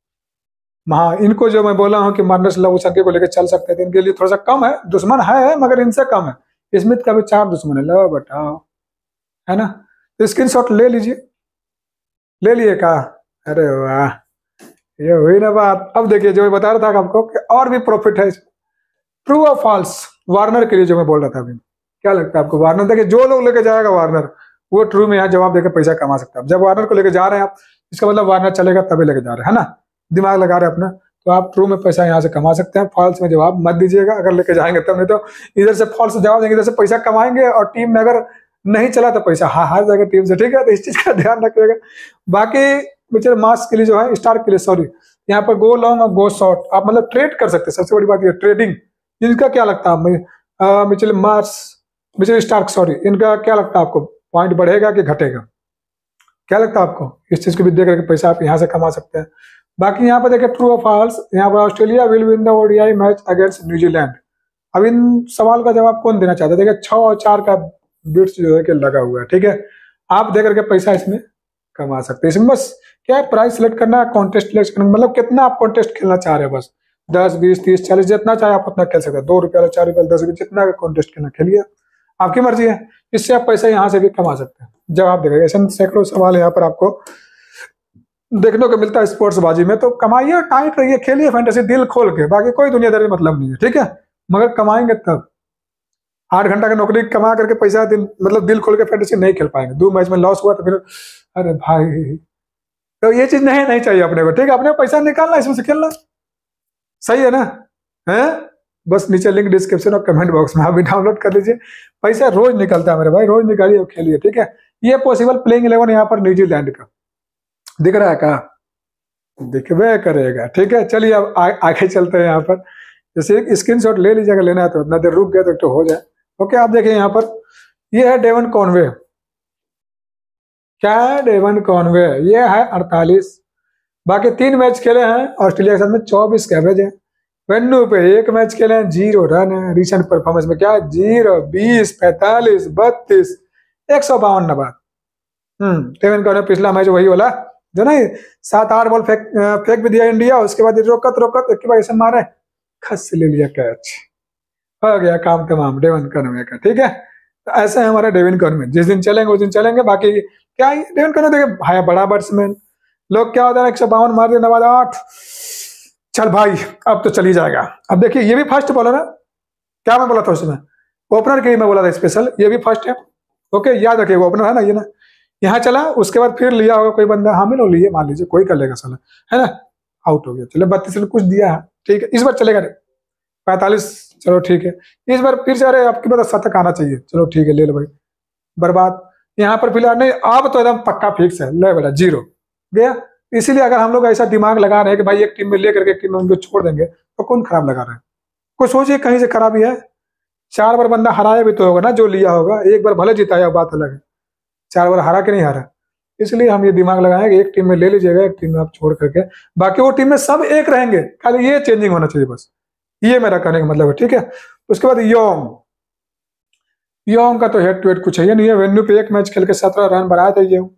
हाँ इनको जो मैं बोला हूँ कि मार्नस लवसंके को लेकर चल सकते थे, इनके लिए थोड़ा सा कम है, दुश्मन है मगर इनसे कम है, स्मिथ का भी चार दुश्मन है, लो बताओ है ना। तो स्क्रीन शॉट ले लीजिए, ले लिए का, अरे वाह ये हुई ना बात। अब देखिए जो मैं बता रहा था आपको कि और भी प्रॉफिट है, ट्रू और फॉल्स वार्नर के लिए जो मैं बोल रहा था अभी, क्या लगता है आपको वार्नर, देखिए जो लोग लेके जाएगा वार्नर वो ट्रू में यहाँ जवाब देकर पैसा कमा सकता है। जब वार्नर को लेके जा रहे हैं आप, इसका मतलब वार्नर चलेगा तभी लेके जा रहे हैं, है ना, दिमाग लगा रहे हैं अपना, तो आप ट्रू में पैसा यहाँ से कमा सकते हैं। फॉल्स में जवाब मत दीजिएगा अगर लेके जाएंगे तब, नहीं तो इधर से फॉल्स जवाब देंगे, इधर से पैसा कमाएंगे और टीम में अगर नहीं चला तो पैसा हा हार जाएगा टीम से, ठीक है, तो इस चीज का ध्यान रखिएगा। बाकी मिचेल मार्श के लिए जो है, स्टार के लिए सॉरी, यहाँ पर गो लॉन्ग और गो शॉर्ट आप मतलब ट्रेड कर सकते हैं, सबसे बड़ी बात ये ट्रेडिंग। इनका क्या लगता है Mitchell Marsh, Mitchell Starc sorry, इनका क्या लगता है आपको, पॉइंट बढ़ेगा कि घटेगा, क्या लगता है आपको, इस चीज को भी देख करके पैसा आप यहाँ से कमा सकते हैं। बाकी यहाँ पर देखिए ट्रू और फॉल्स, यहाँ पर Australia will win the ODI match against New Zealand. अब इन सवाल का जवाब कौन देना चाहता है, देखिए छह और चार का बिट्स जो है कि लगा हुआ है, ठीक है, आप दे करके पैसा इसमें कमा सकते हैं। इसमें बस क्या है, प्राइस सिलेक्ट करना है, कॉन्टेस्ट सिलेक्ट करना, मतलब कितना आप कॉन्टेस्ट खेलना चाह रहे हैं, बस दस बीस तीस चालीस जितना चाहे आप उतना खेल सकते हैं, दो रुपया चार रुपया दस रुपये जितना कॉन्टेस्ट खेलना खेलिए, आपकी मर्जी है, इससे आप पैसा यहाँ से भी कमा सकते हैं। जवाब देगा, ऐसे सैकड़ों सवाल यहाँ पर आपको देखने को मिलता है स्पोर्ट्स बाजी में, तो कमाइए, टाइट रहिए, खेलिए फैंटेसी दिल खोल के, बाकी कोई दुनियादारी मतलब नहीं है, ठीक है, मगर कमाएंगे तब। आठ घंटा का नौकरी कमा करके पैसा दिन मतलब दिल खोल के फैंटेसी नहीं खेल पाएंगे, दो मैच में लॉस हुआ तो फिर अरे भाई, तो ये चीज नहीं नहीं चाहिए अपने को, ठीक है, अपने पैसा निकालना इसमें से खेलना, सही है ना, है बस नीचे लिंक डिस्क्रिप्शन और कमेंट बॉक्स में आप भी डाउनलोड कर लीजिए, पैसा रोज निकलता है मेरे भाई, रोज निकालिए और खेलिए, ठीक है। ये पॉसिबल प्लेइंग इलेवन यहाँ पर न्यूजीलैंड का दिख रहा है का, दिखवे करेगा, ठीक है। चलिए अब आ, आगे चलते हैं, यहाँ पर जैसे स्क्रीनशॉट ले लीजिएगा, लेना है तो इतना देर रुक गया तो, तो हो जाए। ओके आप देखिए यहाँ पर ये है डेवन कॉनवे, क्या है डेवन कॉनवे, ये है अड़तालीस, बाकी तीन मैच खेले हैं ऑस्ट्रेलिया के साथ में, चौबीस का एवरेज है, वेन्यू पे एक मैच खेले हैं, जीरो रन है, रिसेंट परफॉर्मेंस में क्या है, जीरो बीस पैंतालीस बत्तीस एक सौ बावन नंबर। हम्म डेवन कॉनवे पिछला मैच वही वाला जो नहीं सात आठ बॉल फेंक फेंक भी दिया इंडिया, उसके बाद रोकत रोकत एक बार ऐसे मारे, खस ले लिया कैच, हो गया काम तमाम डेवन कॉनवे का, ठीक है। तो ऐसे है हमारा डेवन कॉनवे, जिस दिन चलेंगे उस दिन चलेंगे। बाकी क्या है डेवन कॉनवे देखिए भाई बड़ा बैट्समैन, लोग क्या होता है एक सौ बावन मार दिया नवाज आठ, चल भाई अब तो चली जाएगा। अब देखिए ये भी फर्स्ट बॉलर है, क्या मैं बोला था उसमें ओपनर के लिए मैं बोला था स्पेशल, ये भी फर्स्ट है, ओके याद रखिएगा ओपनर है ना, ये ना यहाँ चला उसके बाद फिर लिया होगा कोई बंदा, हामी लोग लिए मान लीजिए कोई कर लेगा साला, है ना, आउट हो गया, चलो बत्तीस रन कुछ दिया है, ठीक है, इस बार चलेगा पैंतालीस, चलो ठीक है, इस बार फिर से अरे आपकी बात शतक आना चाहिए, चलो ठीक है ले लो भाई, बर्बाद यहाँ पर फिलहाल नहीं, अब तो एकदम पक्का फिक्स है, ले बेटा जीरो गया। इसीलिए अगर हम लोग ऐसा दिमाग लगा रहे हैं कि भाई एक टीम में लेकर के एक टीम में उनको छोड़ देंगे, तो कौन खराब लगा रहा है, कुछ सोचिए कहीं से खराबी है, चार बार बंदा हराया भी तो होगा ना जो लिया होगा, एक बार भले जिताया बात अलग है, चार बार हरा के नहीं हारा, इसलिए हम ये दिमाग लगाए कि एक टीम में ले लीजिएगा, एक टीम में आप छोड़ करके, बाकी वो टीम में सब एक रहेंगे, खाली ये चेंजिंग होना चाहिए बस, ये मेरा कहने का मतलब है, ठीक है। उसके बाद योंग, योंग का तो हेड टू हेड कुछ है नहीं है, वेन्यू पे एक मैच खेल के सत्रह रन बनाया था ये,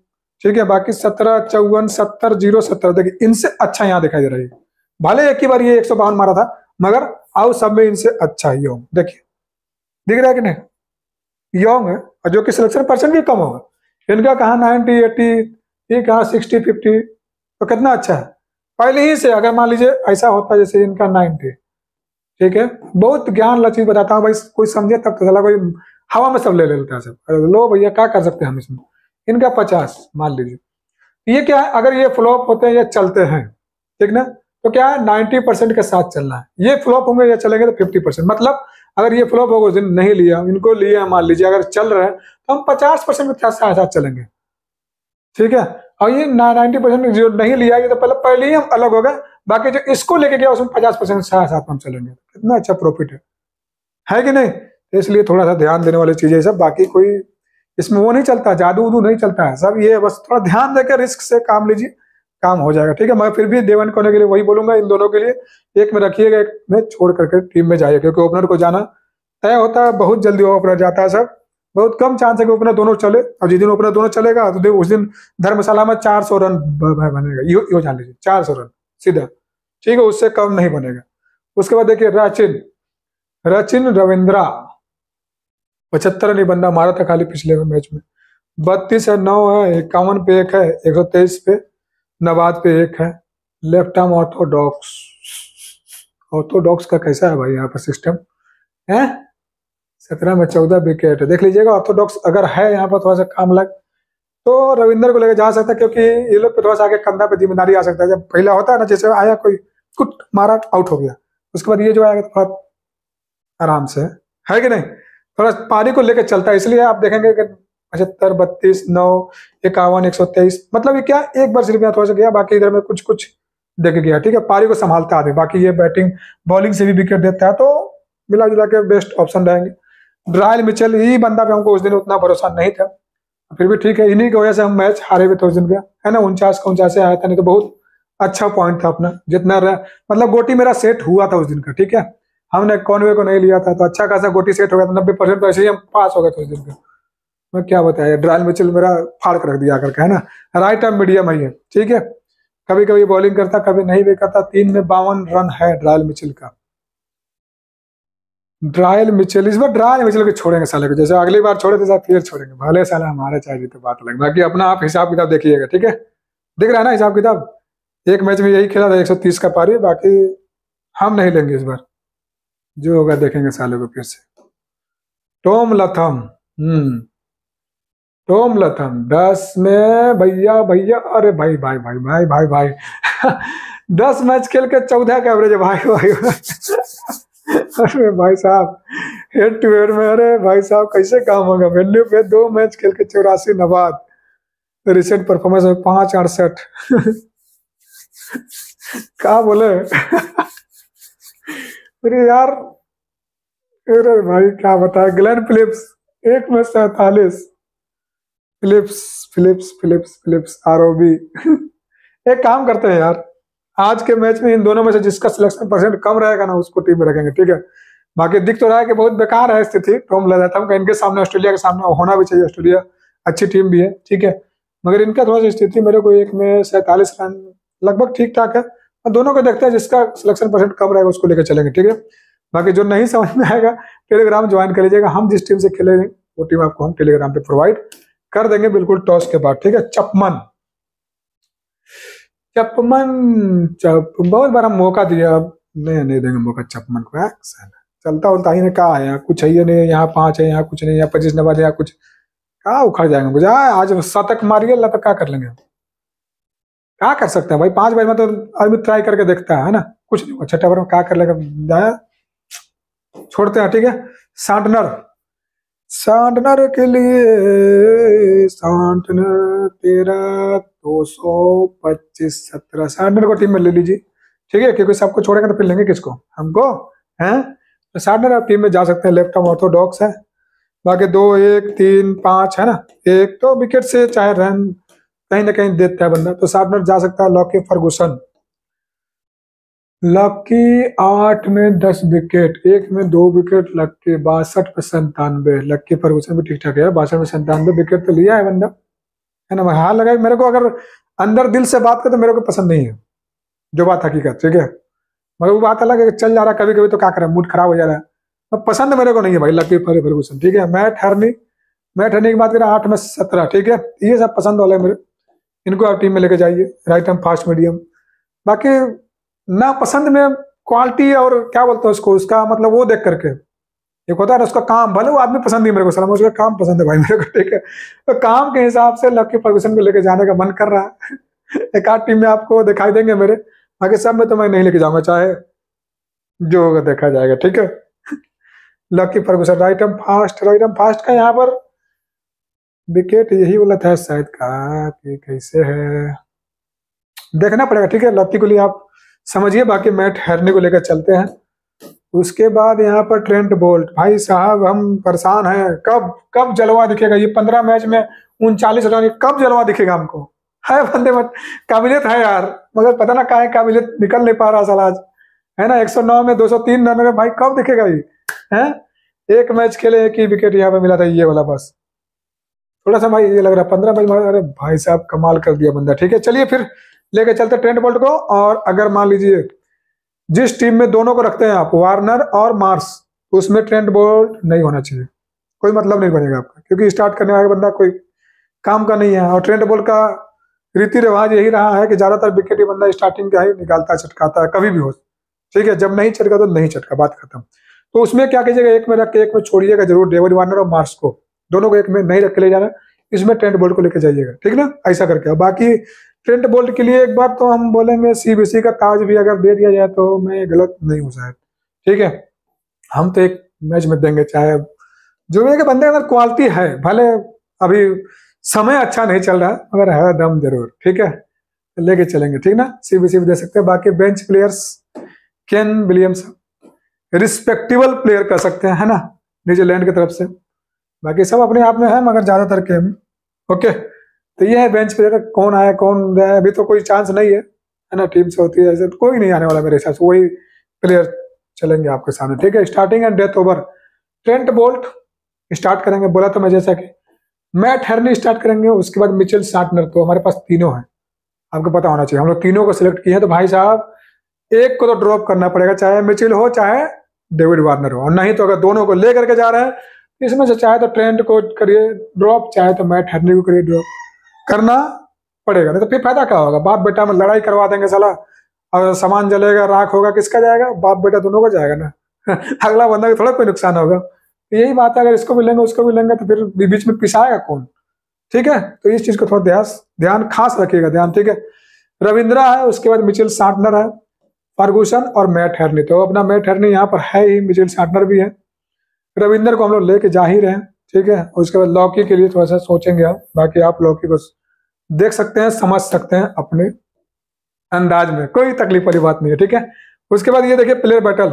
ठीक है। बाकी सत्रह चौवन सत्तर जीरो सत्तर, देखिए इनसे अच्छा यहाँ दिखाई दे रहा है। भले एक ही बार ये एक सौ बावन मारा था, मगर आउ सब में इनसे अच्छा ही हो, देखिए दिख रहा है कि नहीं, योंग है, और जो कि सिलेक्शन परसेंट भी कम होगा। इनका कहाँ नाइनटी एट्टी, ये कहाँ सिक्सटी फिफ्टी, तो कितना अच्छा है पहले ही से। अगर मान लीजिए ऐसा होता जैसे इनका नाइनटी, ठीक है, बहुत ज्ञान वाला चीज बताता हूँ भाई, कोई समझे तब तो, चला कोई हवा में सब ले लेता है सब, अरे लो भैया क्या कर सकते हैं हम इसमें। इनका पचास मान लीजिए, ये क्या है, अगर ये फ्लॉप होते हैं या चलते हैं, ठीक ना, तो क्या है नाइन्टी परसेंट के साथ चलना है। ये फ्लॉप होंगे या चलेंगे तो फिफ्टी परसेंट, मतलब अगर ये फ्लॉप होगा उस दिन नहीं लिया, इनको लिया मान लीजिए, अगर चल रहे हैं तो हम पचास परसेंट के साथ साथ चलेंगे, ठीक है। और ये नाइन्टी परसेंट जो नहीं लिया, ये तो पहले पहले ही हम अलग हो गए, बाकी जो इसको लेके गया उसमें पचास परसेंट साथ साथ हम चलेंगे, कितना अच्छा प्रॉफिट है, है कि नहीं। तो इसलिए थोड़ा सा ध्यान देने वाली चीजें सब, बाकी कोई इसमें वो नहीं चलता, जादू उदू नहीं चलता है सब, ये बस थोड़ा ध्यान देकर रिस्क से काम लीजिए, काम हो जाएगा, ठीक है। मैं फिर भी देवन कोने के लिए वही बोलूंगा, इन दोनों के लिए एक में रखिएगा, एक में छोड़ करके टीम में जाइए, क्योंकि ओपनर को जाना तय होता है, बहुत जल्दी ओपनर जाता है सब, बहुत कम चांस है कि ओपनर दोनों चले, और जिस दिन ओपनर दोनों चलेगा तो उस दिन धर्मशाला में चार सौ रन बनेगा, यो, यो जान लीजिए चार सौ रन सीधा, ठीक है, उससे कम नहीं बनेगा। उसके बाद देखिए रचिन, रचिन रविंद्रा पचहत्तर नहीं बंदा मारा था खाली पिछले मैच में, बत्तीस है, नौ है, इक्यावन पे एक है, एक सौ तेईस पे नवाद पे एक है। लेफ्ट आर्म ऑर्थोडॉक्स, ऑर्थोडॉक्स का कैसा है भाई यहाँ पर सिस्टम है, सत्रह में चौदह विकेट है, देख लीजिएगा। ऑर्थोडॉक्स अगर है यहाँ पर थोड़ा सा काम लग तो रविंदर को लेकर जा सकता है, क्योंकि ये लोग पे थोड़ा सा आगे कंधा पे जिम्मेदारी आ सकता है। जब पहला होता है ना, जैसे आया कोई कुट मारा आउट हो गया, उसके बाद ये जो आएगा तो आराम से, है कि नहीं, थोड़ा पारी को लेकर चलता है, इसलिए आप देखेंगे कि पचहत्तर बत्तीस नौ इक्यावन एक सौ तेईस, मतलब ये क्या एक बार सिर्फ यहाँ थोड़ा सा गया, बाकी इधर में कुछ कुछ देख गया, ठीक है। पारी को संभालता आदमी, बाकी ये बैटिंग बॉलिंग से भी विकेट देता है, तो मिला जुला के बेस्ट ऑप्शन रहेंगे। ड्रायल मिचेल, यही बंदा पे हमको उस दिन उतना भरोसा नहीं था, फिर भी ठीक है, इन्हीं की वजह से हम मैच हारे हुए थे उस दिन का, है ना, उनचास का उनचास आया था, नहीं तो बहुत अच्छा पॉइंट था अपना, जितना मतलब गोटी मेरा सेट हुआ था उस दिन का, ठीक है। हमने कॉनवे को नहीं लिया था, तो अच्छा खासा गोटी सेट हो गया था, नब्बे परसेंट तो ऐसे ही हम पास हो गए थे उस दिन का। मैं क्या बताया, ड्रायल मिचेल मेरा फाड़ कर रख दिया करके, है ना, राइट आर्म मीडियम है ये, ठीक है, कभी कभी बॉलिंग करता कभी नहीं भी करता। तीन में बावन रन है ड्रायल मिचेल का। ड्रायल मिचेल, इस बार ड्रायल मिचेल को छोड़ेंगे साले को, जैसे अगली बार छोड़े थे फिर छोड़ेंगे, भले साला हमारे चाहिए तो बात अलग, बाकी अपना आप हिसाब किताब देखिएगा, ठीक है, दिख रहा है ना हिसाब किताब। एक मैच में यही खेला था एक सौ तीस का पारी, बाकी हम नहीं लेंगे इस बार, जो होगा देखेंगे साले को फिर से। टॉम लथम, हम्म टॉम लथम दस में भैया भैया, अरे भाई भाई भाई भाई भाई भाई दस मैच खेल के चौदह का एवरेज है भाई भाई अरे भाई साहब हेड टू हेड में, अरे भाई साहब कैसे काम होगा, वेन्यू पे दो मैच खेल के चौरासी नवाद, रिसेंट परफॉर्मेंस में पांच अड़सठ क्या बोले अरे यार, अरे भाई क्या बताए। ग्लेन फिलिप्स एक में सैतालीस, Phillips Phillips Phillips Phillips ROB एक काम करते हैं यार, आज के मैच में इन दोनों में से जिसका सिलेक्शन परसेंट कम रहेगा ना उसको टीम में रखेंगे, ठीक है। बाकी दिख तो रहा है कि बहुत बेकार है स्थिति टॉम लथम का, इनके सामने ऑस्ट्रेलिया के सामने होना भी चाहिए, ऑस्ट्रेलिया अच्छी टीम भी है, ठीक है, मगर इनका थोड़ा सा स्थिति मेरे को एक में सैंतालीस रन लगभग ठीक ठाक है। दोनों को देखते हैं, जिसका सिलेक्शन परसेंट कम रहेगा उसको लेकर चलेंगे, ठीक है। बाकी जो नहीं समझ में आएगा टेलीग्राम ज्वाइन कर लीजिएगा, हम जिस टीम से खेलेंगे वो टीम आपको हम टेलीग्राम पे प्रोवाइड कर देंगे बिल्कुल टॉस के बाद, ठीक है। चपमन चपमन चप बहुत बार हम मौका दिया, नहीं नहीं देंगे मौका चपमन को, चलता उलता ही ने कहा है कुछ है ये नहीं, यहाँ पांच है यहाँ कुछ नहीं, यहाँ पच्चीस नंबर यहाँ कुछ, कहा उखड़ जाएंगे मुझे, आज शतक मारिए अल्लाह, तो क्या कर लेंगे, क्या कर सकते हैं भाई, पांच बार में तो आदमी ट्राई करके देखता है ना, कुछ नहीं, छठा बार में क्या कर लेगा, जाया छोड़ते हैं, ठीक है। सांटनर, सांटनर के लिए सांटनर तेरा दो सौ पच्चीस सत्रह, सांटनर को टीम में ले लीजिए, ठीक है, क्योंकि सबको छोड़ेंगे तो फिर लेंगे किसको, हमको, हैं, तो सांटनर आप टीम में जा सकते हैं, लेफ्ट आर्म ऑर्थोडॉक्स है। बाकी दो एक तीन पांच है ना, एक तो विकेट से चाहे रन कहीं ना कहीं देता है बंदा, तो सांटनर जा सकता है। लॉकी फर्गुसन, लक्की आठ में दस विकेट, एक में दो विकेट, लक्की बासठ पे संतानवे, लक्की फर्गुसन भी ठीक ठाक है, बासठ में संतानवे विकेट तो लिया है बंदा, है ना। हाँ लगा मेरे को, अगर अंदर दिल से बात कर तो मेरे को पसंद नहीं है जो बात हकीकत, ठीक है। मगर वो बात अलग है कि चल जा रहा कभी कभी तो क्या करें, मूड खराब हो जा रहा है। अब पसंद मेरे को नहीं है भाई लकी फर्गूसन, ठीक है। मैट हर्नी, मैट हर्नी की बात करें आठ में सत्रह, ठीक है। ये सब पसंद वाले मेरे, इनको आप टीम में लेके जाइए, राइट एम फास्ट मीडियम। बाकी ना पसंद में क्वालिटी और क्या बोलते हैं उसको, उसका मतलब वो देख करके एक होता है ना उसका काम, भले वो आदमी पसंद नहीं मेरे को, सलाम उसका काम पसंद है भाई मेरे को, ठीक है। तो काम के हिसाब से लकी फर्गूसन को लेके जाने का मन कर रहा है। एक आध टीम में आपको दिखाई देंगे मेरे, बाकी सब में तो मैं नहीं लेके जाऊंगा, चाहे जो होगा देखा जाएगा, ठीक है। Lockie Ferguson right arm fast, right arm fast का यहाँ पर विकेट यही वाला था शायद का, कि कैसे है देखना पड़ेगा, ठीक है। लकी को लिए आप समझिए, बाकी मैट हर्नी को लेकर चलते हैं। उसके बाद यहाँ पर ट्रेंट बोल्ट, भाई साहब हम परेशान हैं, कब कब जलवा दिखेगा ये पंद्रह मैच में उनचालीस रन, कब जलवा दिखेगा हमको। है बंदे मत काबिलियत है यार, मगर पता ना क्या काबिलियत निकल नहीं पा रहा साला आज, है ना। एक सौ नौ में दो सौ तीन रन में भाई कब दिखेगा ये, है। एक मैच खेले, एक ही विकेट यहाँ पे मिला था ये वाला, बस थोड़ा सा भाई ये लग रहा है पंद्रह मैच, अरे भाई साहब कमाल कर दिया बंदा, ठीक है। चलिए फिर लेके चलते ट्रेंट बोल्ट को। और अगर मान लीजिए जिस टीम में दोनों को रखते हैं आप, वार्नर और मार्स, उसमें ट्रेंट बोल्ट नहीं होना चाहिए, कोई मतलब नहीं बनेगा आपका, क्योंकि स्टार्ट करने वाला बंदा कोई काम का नहीं है। और ट्रेंट बोल्ट का रीति रिवाज यही रहा है कि ज्यादातर विकेट ही बंदा स्टार्टिंग का ही निकालता है, चटकाता है, कभी भी हो, ठीक है। जब नहीं चटका तो नहीं चटका, बात खत्म। तो उसमें क्या कीजिएगा, एक में रख के एक में छोड़िएगा जरूर, डेविड वार्नर और मार्स को, दोनों को एक में नहीं रख के ले जाना, इसमें ट्रेंट बोल्ट को लेके जाइएगा, ठीक ना, ऐसा करके। बाकी ट्रेंट बोल्ट के लिए एक बार तो हम बोलेंगे सीबीसी का ताज भी अगर दे दिया जाए तो मैं गलत नहीं हूँ शायद, ठीक है। हम तो एक मैच में देंगे, चाहे जो भी, बंदे के अंदर क्वालिटी है, भले अभी समय अच्छा नहीं चल रहा मगर है दम जरूर, ठीक है, लेके चलेंगे, ठीक ना। सीबीसी भी दे सकते हैं। बाकी bench players Kane Williams respectable player कर सकते हैं, है ना, न्यूजीलैंड की तरफ से। बाकी सब अपने आप में है मगर ज्यादातर के, ओके। तो ये है बेंच प्लेयर, कौन आया कौन गया अभी तो कोई चांस नहीं है, है ना। टीम से होती है ऐसे, तो कोई नहीं आने वाला मेरे हिसाब से, वही प्लेयर चलेंगे आपके सामने, ठीक है। Starting and death over, Trent Boult start करेंगे, बोला तो मैं जैसा कि मैट हर्नी स्टार्ट करेंगे, उसके बाद मिचेल सार्टनर। तो हमारे पास तीनों हैं, आपको पता होना चाहिए, हम लोग तीनों को सिलेक्ट किए हैं। तो भाई साहब एक को तो ड्रॉप करना पड़ेगा, चाहे मिचेल हो चाहे डेविड वार्नर हो, और नहीं तो अगर दोनों को ले करके जा रहे हैं इसमें से चाहे तो ट्रेंट को करिए ड्रॉप, चाहे तो मैट हर्नी को करिए ड्रॉप, करना पड़ेगा, नहीं तो फिर फायदा क्या होगा। बाप बेटा में लड़ाई करवा देंगे साला, और सामान जलेगा, राख होगा, किसका जाएगा, बाप बेटा दोनों को जाएगा ना। अगला बंदा को थोड़ा कोई नुकसान होगा। तो यही बात है, अगर इसको भी लेंगे उसको भी लेंगे तो फिर बीच में पिसाएगा कौन, ठीक है। तो इस चीज को थोड़ा ध्यान ध्यान खास रखिएगा, ध्यान, ठीक है। रविंद्रा है, उसके बाद मिचेल सार्टनर है, फर्गूसन और मैट हर्नी। तो अपना मैट हर्नी यहाँ पर है ही, मिचेल सार्टनर भी है, रविंद्र को हम लोग लेके जा ही रहे हैं, ठीक है। उसके बाद लॉकी के लिए थोड़ा सा सोचेंगे आप, बाकी आप लॉकी को देख सकते हैं, समझ सकते हैं अपने अंदाज में, कोई तकलीफ वाली बात नहीं है, ठीक है। उसके बाद ये देखिए प्लेयर बैटल,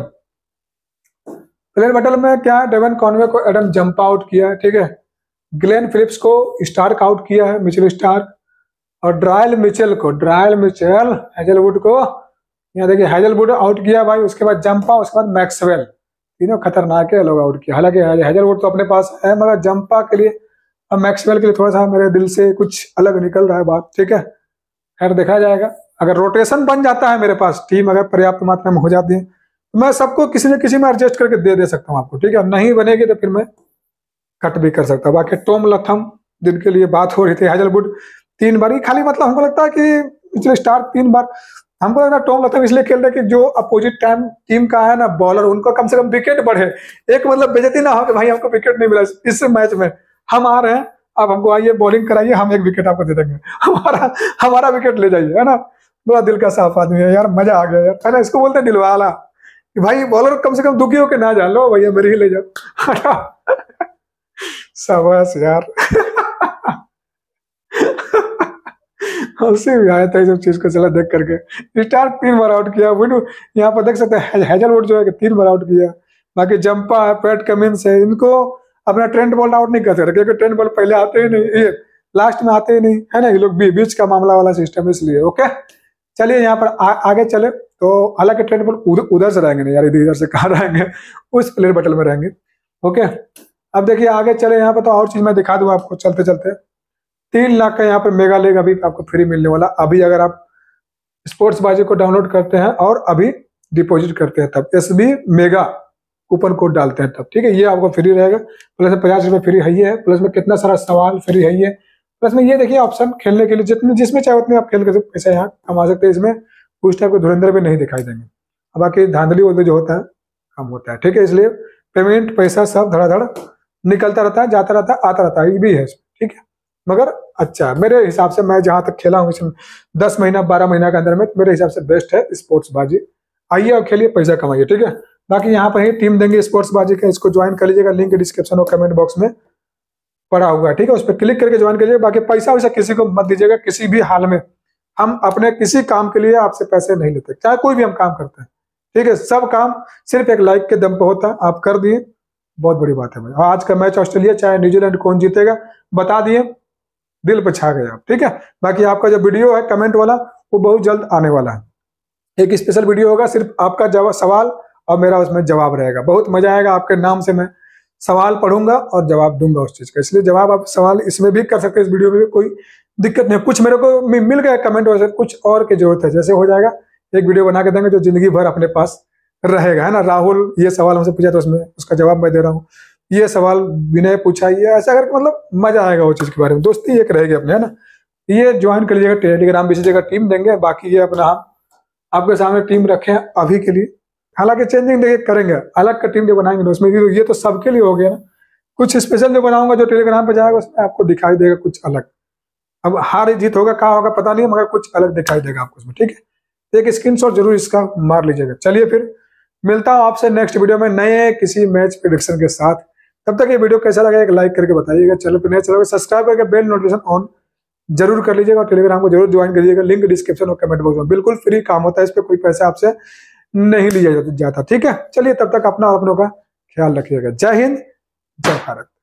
प्लेयर बैटल में क्या है, डेवन कॉनवे को एडम जंप आउट किया है, ठीक है। ग्लेन फिलिप्स को स्टार्क आउट किया है, मिचेल स्टार्क, और ड्रायल मिचेल को, ड्रायल मिचेल हेजलवुड को, यहाँ देखिए हेजलवुड आउट किया भाई। उसके बाद जंपा, उसके बाद मैक्सवेल, तीनों खतरनाक है लोग आउट किया। हालांकि हेजलवुड तो अपने पास है, मगर जंपा के लिए और मैक्सवेल के लिए थोड़ा सा मेरे दिल से कुछ अलग निकल रहा है बात, ठीक है। खैर देखा जाएगा, अगर रोटेशन बन जाता है मेरे पास, टीम अगर पर्याप्त मात्रा में हो जाती है तो मैं सबको किसी न किसी में एडजस्ट करके दे दे सकता हूँ आपको, ठीक है। नहीं बनेगी तो फिर मैं कट भी कर सकता हूँ। बाकी टॉम लथम जिनके लिए बात हो रही थी, हेजलवुड तीन बार ही खाली, मतलब हमको लगता है कि पिछले स्टार तीन बार, हमको लगता है टॉम लथम इसलिए खेल रहे कि जो अपोजिट टाइम टीम का है ना बॉलर, उनको कम से कम विकेट बढ़े, एक मतलब बेइज्जती ना हो कि भाई हमको विकेट नहीं मिला इस मैच में, हम आ रहे हैं आप हमको आइए बॉलिंग कराइए, हम एक विकेट आपको दे देंगे, हमारा हमारा विकेट ले जाइए, है ना। बड़ा दिल का साफ आदमी है यार, मजा आ गया यार, है ना। इसको बोलते हैं दिलवाला, कि भाई बॉलर कम से कम दुखी होकर ना जा, लो भैया मेरे ही ले जाओ। शाबाश यार। हंसी भी आया था सब चीज को, चला देख करके। स्टार तीन बार आउट किया, विनू यहाँ पर देख सकते हैं, हेजलवुड जो है कि तीन बार आउट किया। बाकी जंपा है, पैट कमिंस है, इनको अपना ट्रेंट बॉल आउट नहीं कर सकते, क्योंकि ट्रेंट बॉल पहले आते ही नहीं, ये लास्ट में आते ही नहीं, है ना। ये लोग बी, बीच का मामला वाला सिस्टम, इसलिए ओके। चलिए यहाँ पर आ, आगे चले। तो हालांकि ट्रेंट बॉल उधर उधर से रहेंगे नहीं यार, इधर से कहाँ रहेंगे, उस प्लेयर बैटल में रहेंगे, ओके। अब देखिए आगे चले, यहाँ पर तो और चीज मैं दिखा दूँ आपको चलते चलते। तीन लाख का यहाँ पर मेगा लीग अभी आपको फ्री मिलने वाला। अभी अगर आप स्पोर्ट्स बाजी को डाउनलोड करते हैं और अभी डिपॉजिट करते हैं तब, S B mega coupon code डालते हैं तब, ठीक है। ये आपको फ्री रहेगा, प्लस में पचास रुपये फ्री है ही है, प्लस में कितना सारा सवाल फ्री है ही है, प्लस में ये देखिए ऑप्शन खेलने के लिए जितने जिसमें चाहे उतने आप खेल कर पैसा यहाँ कमा सकते हैं। इसमें कुछ टाइप के धुरंधर भी नहीं दिखाई देंगे, अब बाकी धांधली वाधली जो होता है कम होता है, ठीक है। इसलिए पेमेंट पैसा सब धड़ाधड़ निकलता रहता है, जाता रहता है, आता रहता है, ये भी है, ठीक है। मगर अच्छा मेरे हिसाब से, मैं जहां तक खेला हूँ इसमें दस महीना बारह महीना के अंदर में, मेरे हिसाब से बेस्ट है स्पोर्ट्स बाजी। आइए और खेलिए, पैसा कमाइए, ठीक है। बाकी यहाँ पर ही टीम देंगे स्पोर्ट्स बाजी का, इसको ज्वाइन कर लीजिएगा, लिंक डिस्क्रिप्शन और कमेंट बॉक्स में पड़ा हुआ है, ठीक है। उस पर क्लिक करके ज्वाइन करिएगा। बाकी पैसा वैसा किसी को मत दीजिएगा किसी भी हाल में, हम अपने किसी काम के लिए आपसे पैसे नहीं लेते, चाहे कोई भी हम काम करते हैं, ठीक है। सब काम सिर्फ एक लाइक के दम पे होता है, आप कर दिए बहुत बड़ी बात है भाई। आज का मैच ऑस्ट्रेलिया चाहे न्यूजीलैंड कौन जीतेगा बता दिए, दिल पे छा गए आप, ठीक है। बाकी आपका जो वीडियो है कमेंट वाला वो बहुत जल्द आने वाला है, एक स्पेशल वीडियो होगा, सिर्फ आपका जवाब सवाल और मेरा उसमें जवाब रहेगा। बहुत मजा आएगा, आपके नाम से मैं सवाल पढ़ूंगा और जवाब दूंगा उस चीज का, इसलिए जवाब आप सवाल इसमें भी कर सकते हैं, इस वीडियो में भी कोई दिक्कत नहीं। कुछ मेरे को मिल गया कमेंट वैसे, कुछ और की जरूरत है, जैसे हो जाएगा एक वीडियो बना के देंगे जो जिंदगी भर अपने पास रहेगा, है ना। राहुल ये सवाल हमसे पूछा तो उसमें उसका जवाब मैं दे रहा हूँ, ये सवाल विनय पूछा, ये ऐसा करके मतलब मजा आएगा वो चीज के बारे में, दोस्ती एक रहेगी अपने, है ना। ये ज्वाइन कर लीजिएगा, टेलीग्राम भी जगह टीम देंगे। बाकी ये अपना आपके सामने टीम रखे हैं अभी के लिए, हालांकि चेंजिंग देखिए करेंगे, अलग का टीम जो बनाएंगे उसमें, ये तो सबके लिए हो गया ना। कुछ स्पेशल जो बनाऊंगा जो टेलीग्राम पे जाएगा उसमें आपको दिखाई देगा कुछ अलग, अब हार जीत होगा क्या होगा पता नहीं, मगर कुछ अलग दिखाई देगा आपको उसमें, ठीक है। एक स्क्रीनशॉट जरूर इसका मार लीजिएगा। चलिए फिर मिलता हूं आपसे नेक्स्ट वीडियो में नए किसी मैच प्रेडिक्शन के साथ। तब तक ये वीडियो कैसा लगा एक लाइक करके बताइएगा, चैनल पर नए चलोगे सब्सक्राइब करके बेल नोटिफिकेशन ऑन जरूर कर लीजिएगा, और टेलीग्राम को जरूर ज्वाइन करिएगा, लिंक डिस्क्रिप्शन और कमेंट बॉक्स में, बिल्कुल फ्री काम होता है, इस पर कोई पैसा आपसे नहीं लिया जाता, ठीक है। चलिए तब तक अपना अपनों का ख्याल रखिएगा। जय हिंद, जय भारत।